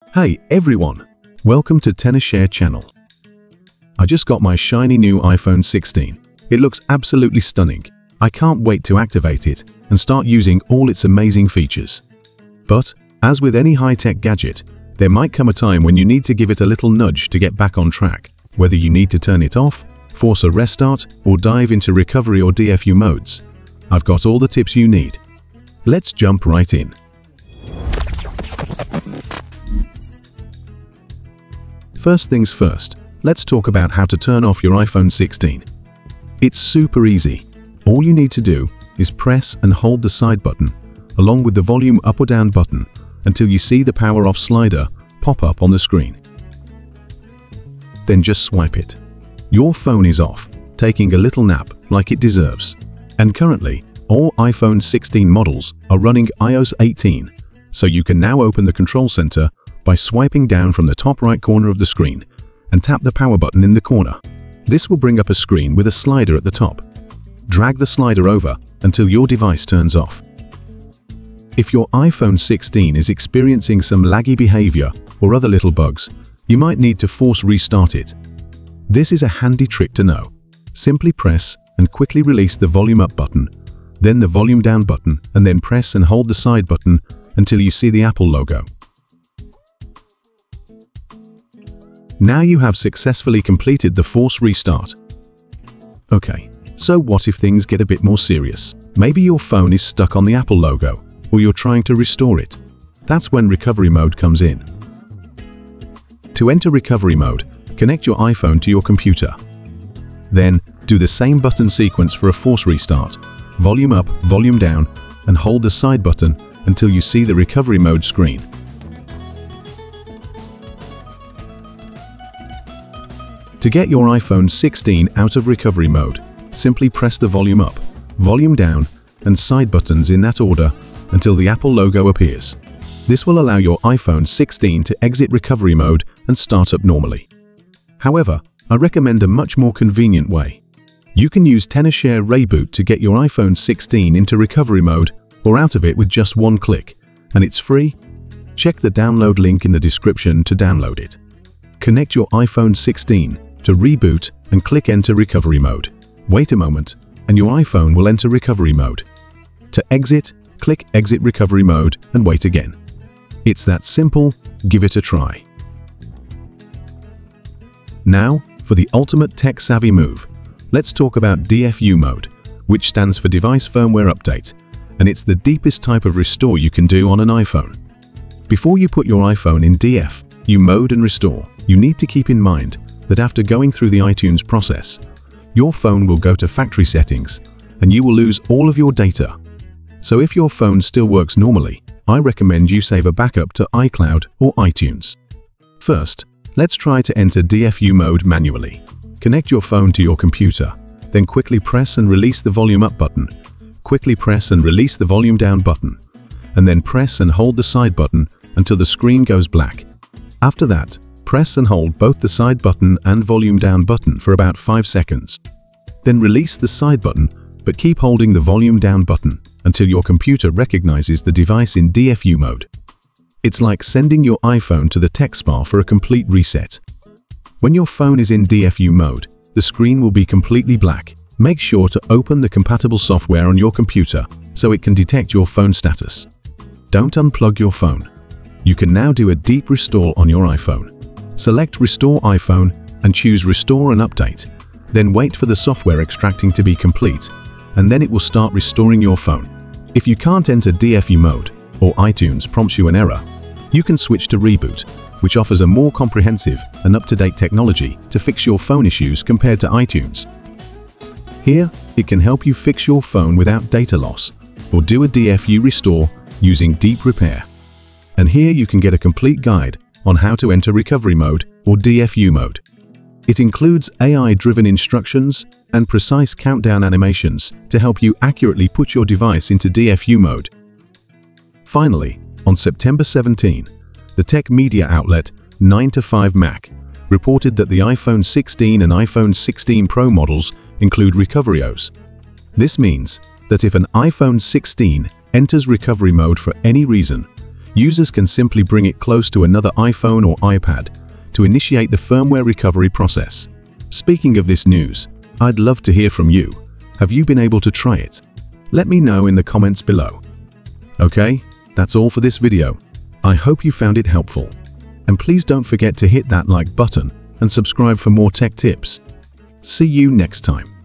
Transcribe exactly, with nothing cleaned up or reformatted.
Hey everyone, welcome to tenorshare channel. I just got my shiny new iPhone sixteen. It looks absolutely stunning. I can't wait to activate it and start using all its amazing features. But, as with any high-tech gadget, there might come a time when you need to give it a little nudge to get back on track, whether you need to turn it off, force a restart, or dive into recovery or D F U modes. I've got all the tips you need. Let's jump right in. First things first, let's talk about how to turn off your iPhone sixteen. It's super easy. All you need to do is press and hold the side button, along with the volume up or down button, until you see the power off slider pop up on the screen. Then just swipe it. Your phone is off, taking a little nap like it deserves. And currently, all iPhone sixteen models are running i O S eighteen, so you can now open the control center by swiping down from the top right corner of the screen and tap the power button in the corner. This will bring up a screen with a slider at the top. Drag the slider over until your device turns off. If your iPhone sixteen is experiencing some laggy behavior or other little bugs, you might need to force restart it. This is a handy trick to know. Simply press and quickly release the volume up button, then the volume down button, and then press and hold the side button until you see the Apple logo. Now you have successfully completed the force restart. Okay, so what if things get a bit more serious? Maybe your phone is stuck on the Apple logo, or you're trying to restore it. That's when recovery mode comes in. To enter recovery mode, connect your iPhone to your computer. Then, do the same button sequence for a force restart. Volume up, volume down, and hold the side button until you see the recovery mode screen. To get your iPhone sixteen out of recovery mode, simply press the volume up, volume down, and side buttons in that order until the Apple logo appears. This will allow your iPhone sixteen to exit recovery mode and start up normally. However, I recommend a much more convenient way. You can use tenorshare reboot to get your iPhone sixteen into recovery mode or out of it with just one click, and it's free. Check the download link in the description to download it. Connect your iPhone sixteen to reboot and click Enter Recovery Mode. Wait a moment, and your iPhone will enter recovery mode. To exit, click Exit Recovery Mode and wait again. It's that simple. Give it a try. Now, for the ultimate tech-savvy move, let's talk about D F U mode, which stands for Device Firmware Update, and it's the deepest type of restore you can do on an iPhone. Before you put your iPhone in D F U mode and restore, you need to keep in mind that after going through the iTunes process, your phone will go to factory settings and you will lose all of your data. So if your phone still works normally, I recommend you save a backup to iCloud or iTunes. First, let's try to enter D F U mode manually. Connect your phone to your computer, then quickly press and release the volume up button. Quickly press and release the volume down button, and then press and hold the side button until the screen goes black. After that, press and hold both the side button and volume down button for about five seconds. Then release the side button, but keep holding the volume down button until your computer recognizes the device in D F U mode. It's like sending your iPhone to the tech spa for a complete reset. When your phone is in D F U mode, the screen will be completely black. Make sure to open the compatible software on your computer so it can detect your phone status. Don't unplug your phone. You can now do a deep restore on your iPhone. Select Restore iPhone and choose Restore and Update. Then wait for the software extracting to be complete, and then it will start restoring your phone. If you can't enter D F U mode, or iTunes prompts you an error, you can switch to Reboot, which offers a more comprehensive and up-to-date technology to fix your phone issues compared to iTunes. Here, it can help you fix your phone without data loss, or do a D F U restore using Deep Repair. And here you can get a complete guide on how to enter recovery mode or D F U mode. It includes A I-driven instructions and precise countdown animations to help you accurately put your device into D F U mode. Finally, on September seventeenth, the tech media outlet nine to five Mac reported that the iPhone sixteen and iPhone sixteen Pro models include RecoveryOS. This means that if an iPhone sixteen enters recovery mode for any reason, Users can simply bring it close to another iPhone or iPad to initiate the firmware recovery process. Speaking of this news, I'd love to hear from you. Have you been able to try it? Let me know in the comments below. Okay, that's all for this video. I hope you found it helpful. And please don't forget to hit that like button and subscribe for more tech tips. See you next time.